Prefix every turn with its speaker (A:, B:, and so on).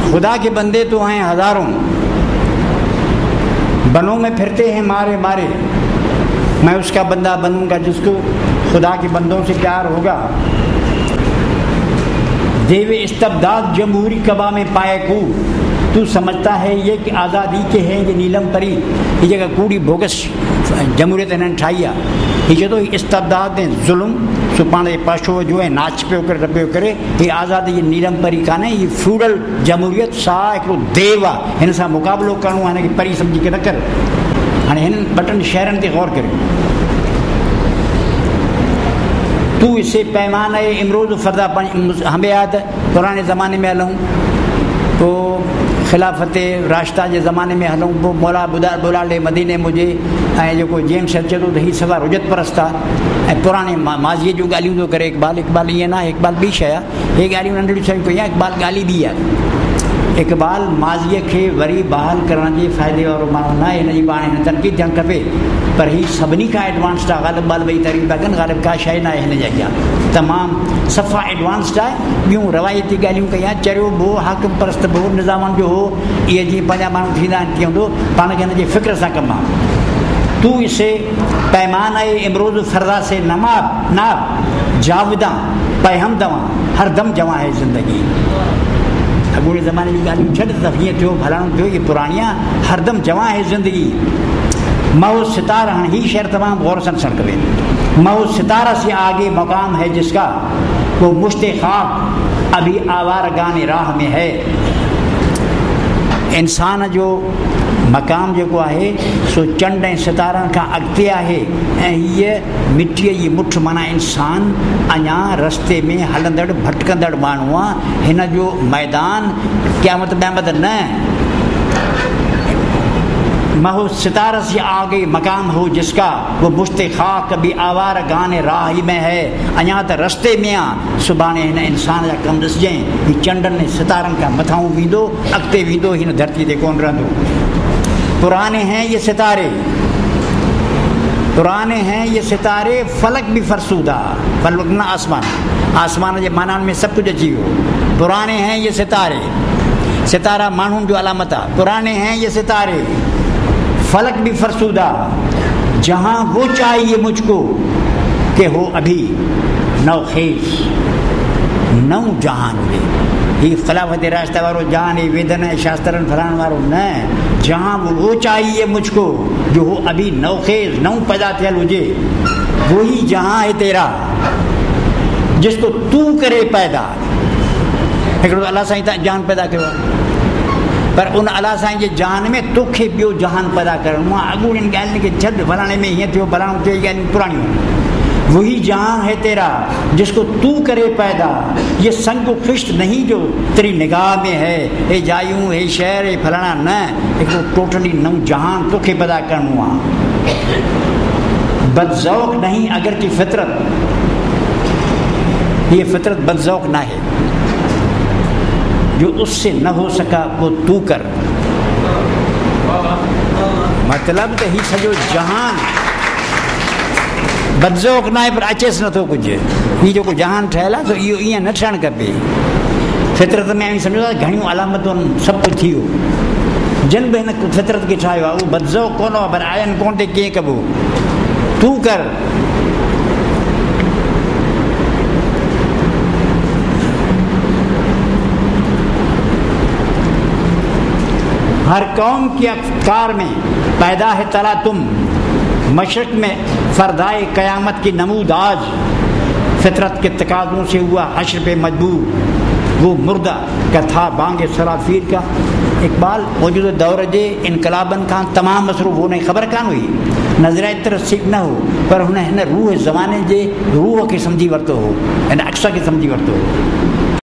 A: खुदा के बंदे तो हैं हज़ारों, बनों में फिरते हैं मारे मारे। मैं उसका बंदा बनूंगा जिसको खुदा के बंदों से प्यार होगा। देवे इस्तबदाद जमहूरी कबा में पाए कू, तू समझता है ये कि आज़ादी के हैं ये नीलम परी, ये जगह कूड़ी बोगस जमहूरियत इन्हनि ठाही आहे। ये जो इस्तबदाद ऐं ज़ुल्म सो पाण जे पाछो जो है नाच पियो करे रबियो करे, ये आज़ादी ये नीलम परी कान्हे, ये फ्यूडल जमहूरियत सा हिकिड़ो देव आहे। हिन सां मुक़ाबिलो करिणो आहे, हिन खे परी सम्झी के न कर। हाणे हिननि ॿ शहरनि ते गौर करियो। तू इसे पैमाना इमरोज़ फरदा हमें याद पुराने ज़माने में हलूं तो खिलाफत राशदा के ज़माने में हलूं, पोइ मौला बुलाले मदीने मुझे ऐं जेको जेम्स अचे थो त हीअ सवा रुजत परस्त आहे ऐं पुराने माज़ीअ जूं ॻाल्हियूं थो करे। इक़बाल ईअं न आहे, इक़बाल ॿी शइ आहे। हे ॻाल्हियूं नंढियूं शयूं कयूं आहे, इक़बाल ॻाल्हि ॿी आहे। इक़बाल माज़ीअ खे वरी बहाल करण जे फ़ाइदे वारो माण्हू न आहे, हिन जी पाण हिन तनक़ीद थियणु खपे, पर हीअ सभिनी खां एडवांस्ड आहे। ग़ालिब ॿाल ॿई तारीफ़ था कनि, ग़ालिब का शइ न आहे हिन जे अॻियां, तमामु सफ़ा एडवांस्ड आहे। ॿियूं रवायती ॻाल्हियूं कई आहे, चरियो बि हो, हाकिम परस्त बि हो, निज़ामनि जो हो, इहे जीअं पंहिंजा माण्हू थींदा आहिनि तीअं हूंदो, पाण खे हिन जे फ़िक्र सां कमु आहे। तू इसे पैमाना इमरोज़ फरदा से नमाब नाब जाविदा पैहम दवा हर दम जमा है ज़िंदगी। अॻूणे ज़माने जी ॻाल्हियूं छॾ त हीअं थियो फलाणो थियो, ये पुराणिया हरदम जमा है ज़िंदगी। महो सितारा, हाणे हीअ शहर तमामु गौर सां ॾिसणु खपे। महो सितारा से आगे मकाम है जिसका, वो मुश्ते खाक अभी आवारगान राह में है। इंसान जो मक़ाम जेको आहे सो चंड ऐं सितारनि खां अॻिते आहे, ऐं हीअ मिटीअ जी मुठ माना इंसान अञा रस्ते में हलंदड़ भटकंदड़ माण्हू आहे। हिन जो मैदान क़यामत क़यामत न। महो सितारा से आगे मकाम हो जिसका, वो मुश्ते खाक भी आवार गाने राह ही में है। अञा त रस्ते में आहे, सुभाणे हिन इंसान जा कमु ॾिसजांइ, हीअ चंडनि ऐं सितारनि खां मथां वेंदो, अॻिते वेंदो, हिन धरती ते कोन रहंदो। पुराने हैं ये सितारे, पुराने हैं ये सितारे, फलक भी फरसूदा। फलक न आसमान, आसमान जे माननि में सभु कुझु अची वियो। पुराने हैं ये सितारे, सितारा माण्हुनि जो अलामत आहे। पुराने हैं ये सितारे, फलक भी फरसूदा, जहाँ वो चाहिए मुझको कि हो अभी नौखेज नौ जहान में। ही खिलाफत रास्ता वारो जहान, ये वेदन शास्त्रन फलाण वारो न, जहाँ वो चाहिए मुझको जो हो अभी नौखेज नौ पैदा थियल हुजे, वो ही जहाँ है तेरा जिसको तू करे पैदा। हिकिड़ो अलाह साईं त जहान पैदा कयो आहे, पर उन अलाह साईं जे जहान में तोखे ॿियो जहान पैदा करणो आहे। अॻूणियुनि ॻाल्हियुनि खे छॾ, फलाणे में हीअं थियो फलाणो थियो, इहे ॻाल्हियूं पुराणियूं। वही जहाँ है तेरा जिसको तू करे पैदा, ये संग ख़िश्त नहीं जो तेरी निगाह में है। हे जायूं, हे शहर, हे फलाणा न, हिकिड़ो टोटली नओं जहान तोखे पैदा करणो आहे। बदज़ौक़ नहीं अगरची फितरत, ये फितरत बदज़ौक़ ना है, जो उससे न हो सका वो तू कर। मतलब त ही सॼो जहान बदज़ौक़ न आहे, पर अचेसि नथो कुझु। हीअ जेको जहान ठहियलु आहे त इहो ईअं न थियणु खपे। फितरत में आई सम्झो था घणियूं अलामतूं सभु कुझु थी वियो। जिन बि हिन फितरत खे ठाहियो आहे उहो बदज़ौक़ कोन आहे, पर आयनि कोन ते कीअं कबो, तू कर। हर कौम के अफ्कार में पैदा है तला तुम, मशरक़ में फ़रदाए क़यामत की नमूदाज। फितरत के तकाज़ों से हुआ हश्र पे मजबूर, वो मुर्दा का था बांगे सराफीर का। इक़बाल मौजूदा दौर जे इनकलाबनि खां तमामु मसरूफ़, हुन ख़बर कान हुई, नज़रिया एतिरो सीख न हो, पर हुन हिन रूह ज़माने जे रूह खे सम्झी वरितो हो, हिन अक्स खे सम्झी वरितो हो।